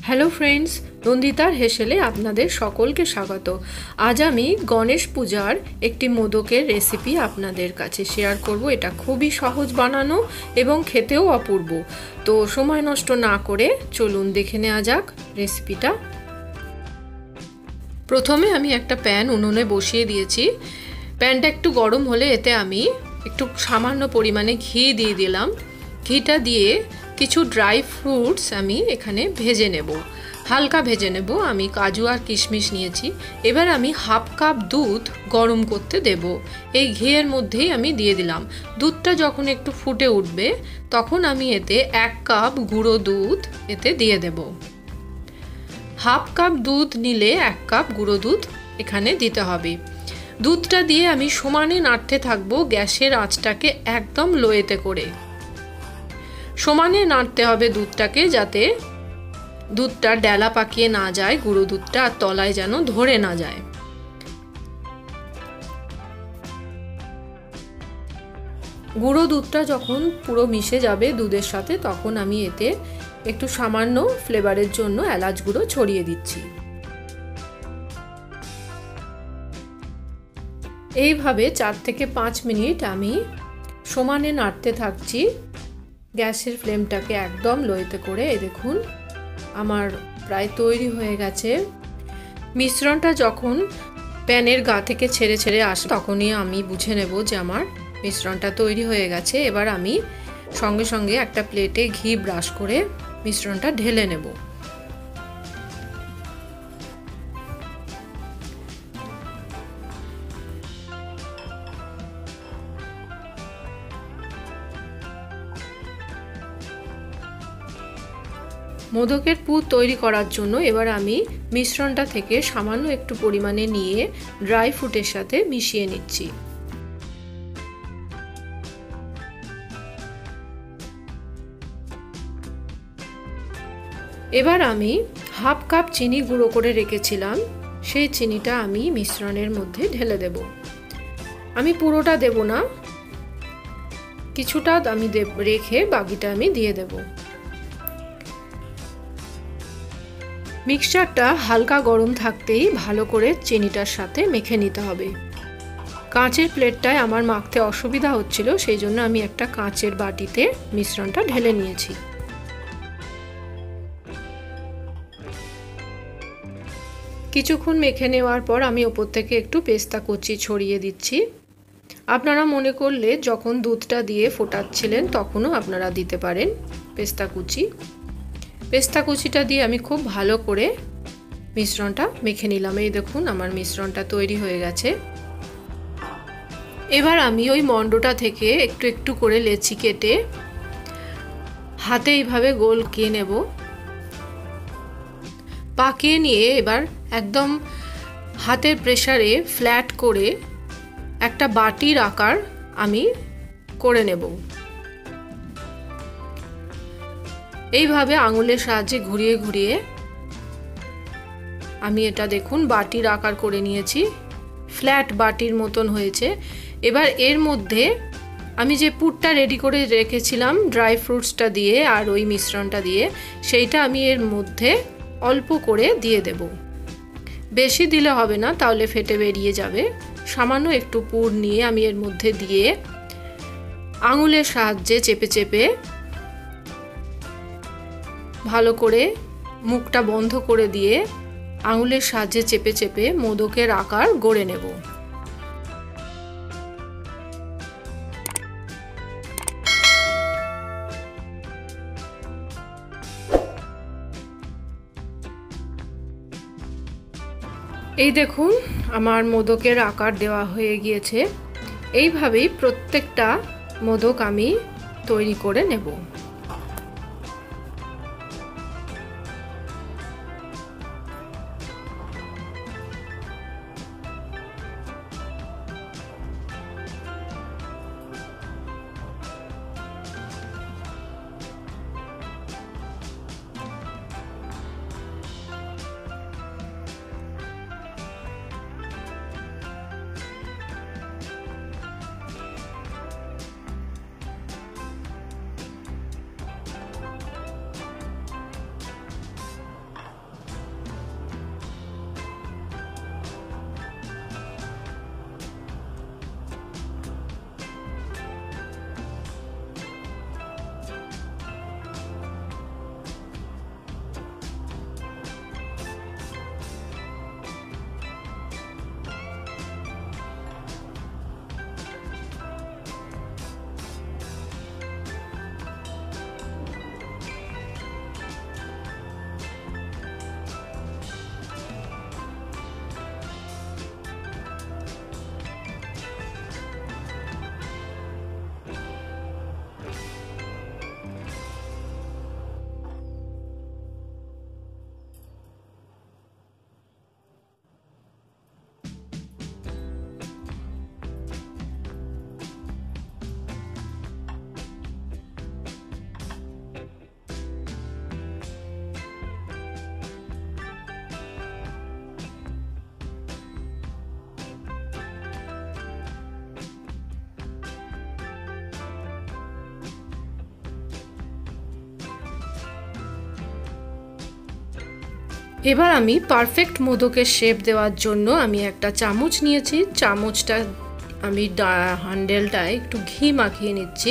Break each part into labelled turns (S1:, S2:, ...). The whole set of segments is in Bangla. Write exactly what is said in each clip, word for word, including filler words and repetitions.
S1: হ্যালো ফ্রেন্ডস, নন্দিতার হেসেলে আপনাদের সকলকে স্বাগত। আজ আমি গণেশ পূজার একটি মোদকের রেসিপি আপনাদের কাছে শেয়ার করব। এটা খুবই সহজ বানানো এবং খেতেও অপূর্ব। তো সময় নষ্ট না করে চলুন দেখে নেওয়া যাক রেসিপিটা। প্রথমে আমি একটা প্যান উনুনে বসিয়ে দিয়েছি। প্যানটা একটু গরম হলে এতে আমি একটু সামান্য পরিমাণে ঘি দিয়ে দিলাম। ঘিটা দিয়ে কিছু ড্রাই ফ্রুটস আমি এখানে ভেজে নেব, হালকা ভেজে নেব। আমি কাজু আর কিশমিশ নিয়েছি। এবার আমি হাফ কাপ দুধ গরম করতে দেব। এই ঘিয়ের মধ্যেই আমি দিয়ে দিলাম। দুধটা যখন একটু ফুটে উঠবে তখন আমি এতে এক কাপ গুঁড়ো দুধ এতে দিয়ে দেব। হাফ কাপ দুধ নিলে এক কাপ গুঁড়ো দুধ এখানে দিতে হবে। দুধটা দিয়ে আমি সমানে নাড়তে থাকবো, গ্যাসের আঁচটাকে একদম লোয়েতে করে। সমানে নাড়তে হবে দুধটাকে, যাতে দুধটা ডেলা পাকিয়ে না যায়, গুঁড়ো দুধটা আর তলায় যেন ধরে না যায়। গুঁড়ো দুধটা যখন পুরো মিশে যাবে দুধের সাথে, তখন আমি এতে একটু সামান্য ফ্লেভারের জন্য এলাচ গুঁড়ো ছড়িয়ে দিচ্ছি। এইভাবে চার থেকে পাঁচ মিনিট আমি সমানে নাড়তে থাকছি, গ্যাসের ফ্লেমটাকে একদম লোয়েতে করে। এই দেখুন আমার প্রায় তৈরি হয়ে গেছে। মিশ্রণটা যখন প্যানের গা থেকে ছেড়ে ছেড়ে আসে তখনই আমি বুঝে নেব যে আমার মিশ্রণটা তৈরি হয়ে গেছে। এবার আমি সঙ্গে সঙ্গে একটা প্লেটে ঘি ব্রাশ করে মিশ্রণটা ঢেলে নেব। মোদকের পুর তৈরি করার জন্য এবার আমি মিশ্রণটা থেকে সামান্য একটু পরিমাণে নিয়ে ড্রাই ফ্রুটের সাথে মিশিয়ে নিচ্ছি। এবার আমি হাফ কাপ চিনি গুঁড়ো করে রেখেছিলাম, সেই চিনিটা আমি মিশ্রণের মধ্যে ঢেলে দেব। আমি পুরোটা দেব না, কিছুটা আমি রেখে বাকিটা আমি দিয়ে দেব। মিক্সচারটা হালকা গরম থাকতেই ভালো করে চিনিটার সাথে মেখে নিতে হবে। কাঁচের প্লেটটায় আমার মাখতে অসুবিধা হচ্ছিল, সেই জন্য আমি একটা কাঁচের বাটিতে মিশ্রণটা ঢেলে নিয়েছি। কিছুক্ষণ মেখে নেওয়ার পর আমি ওপর থেকে একটু পেস্তা কুচি ছড়িয়ে দিচ্ছি। আপনারা মনে করলে যখন দুধটা দিয়ে ফোটাচ্ছিলেন তখনও আপনারা দিতে পারেন পেস্তা কুচি। পেস্তা কুচিটা দিয়ে আমি খুব ভালো করে মিশ্রণটা মেখে নিলাম। এই দেখুন আমার মিশ্রণটা তৈরি হয়ে গেছে। এবার আমি ওই মণ্ডটা থেকে একটু একটু করে লেচি কেটে হাতে এইভাবে গোল কে নেব। পাকিয়ে নিয়ে এবার একদম হাতের প্রেসারে ফ্ল্যাট করে একটা বাটির আকার আমি করে নেব। এইভাবে আঙুলের সাহায্যে ঘুরিয়ে ঘুরিয়ে আমি এটা দেখুন বাটির আকার করে নিয়েছি, ফ্ল্যাট বাটির মতন হয়েছে। এবার এর মধ্যে আমি যে পুরটা রেডি করে রেখেছিলাম ড্রাই ফ্রুটসটা দিয়ে আর ওই মিশ্রণটা দিয়ে, সেইটা আমি এর মধ্যে অল্প করে দিয়ে দেব। বেশি দিলে হবে না, তাহলে ফেটে বেরিয়ে যাবে। সামান্য একটু পুর নিয়ে আমি এর মধ্যে দিয়ে আঙুলের সাহায্যে চেপে চেপে ভালো করে মুখটা বন্ধ করে দিয়ে আঙুলের সাহায্যে চেপে চেপে মোদকের আকার গড়ে নেব। এই দেখুন আমার মোদকের আকার দেওয়া হয়ে গিয়েছে। এইভাবেই প্রত্যেকটা মোদক আমি তৈরি করে নেব। এবার আমি পারফেক্ট মোদকের শেপ দেওয়ার জন্য আমি একটা চামচ নিয়েছি। চামচটা আমি হ্যান্ডেলটায় একটু ঘি মাখিয়ে নিচ্ছি।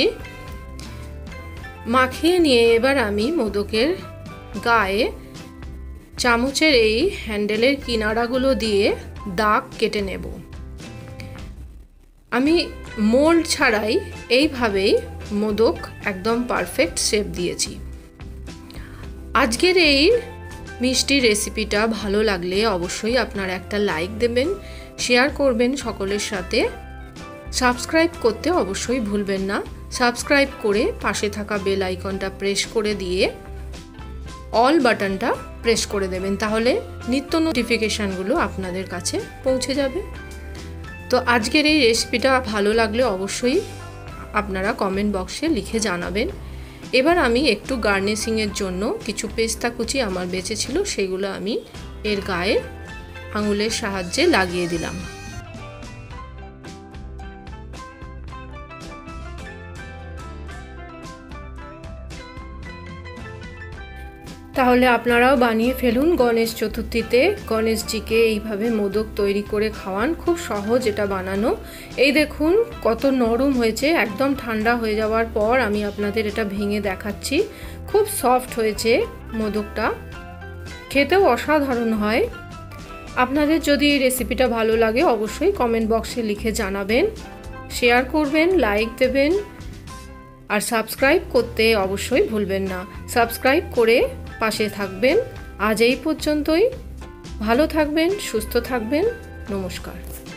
S1: মাখিয়ে নিয়ে এবার আমি মোদকের গায়ে চামচের এই হ্যান্ডেলের কিনারাগুলো দিয়ে দাগ কেটে নেব। আমি মোল্ড ছাড়াই এইভাবেই মোদক একদম পারফেক্ট শেপ দিয়েছি। আজকের এই মিষ্টি রেসিপিটা ভালো লাগলে অবশ্যই আপনারা একটা লাইক দেবেন, শেয়ার করবেন সকলের সাথে। সাবস্ক্রাইব করতে অবশ্যই ভুলবেন না। সাবস্ক্রাইব করে পাশে থাকা বেল আইকনটা প্রেস করে দিয়ে অল বাটনটা প্রেস করে দেবেন, তাহলে নিত্য নোটিফিকেশানগুলো আপনাদের কাছে পৌঁছে যাবে। তো আজকের এই রেসিপিটা ভালো লাগলে অবশ্যই আপনারা কমেন্ট বক্সে লিখে জানাবেন। এবার আমি একটু গার্নিশিংয়ের জন্য কিছু পেস্তা কুচি আমার বেঁচে ছিল, সেগুলো আমি এর গায়ে আঙুলের সাহায্যে লাগিয়ে দিলাম। তাহলে আপনারাও বানিয়ে ফেলুন গণেশ চতুর্থীতে। গণেশজিকে এইভাবে মোদক তৈরি করে খাওয়ান, খুব সহজ এটা বানানো। এই দেখুন কত নরম হয়েছে, একদম ঠান্ডা হয়ে যাওয়ার পর আমি আপনাদের এটা ভেঙে দেখাচ্ছি। খুব সফট হয়েছে মোদকটা, খেতেও অসাধারণ হয়। আপনাদের যদি এই রেসিপিটা ভালো লাগে অবশ্যই কমেন্ট বক্সে লিখে জানাবেন, শেয়ার করবেন, লাইক দেবেন, আর সাবস্ক্রাইব করতে অবশ্যই ভুলবেন না। সাবস্ক্রাইব করে পাশে থাকবেন। আজ এই পর্যন্তই। ভালো থাকবেন, সুস্থ থাকবেন। নমস্কার।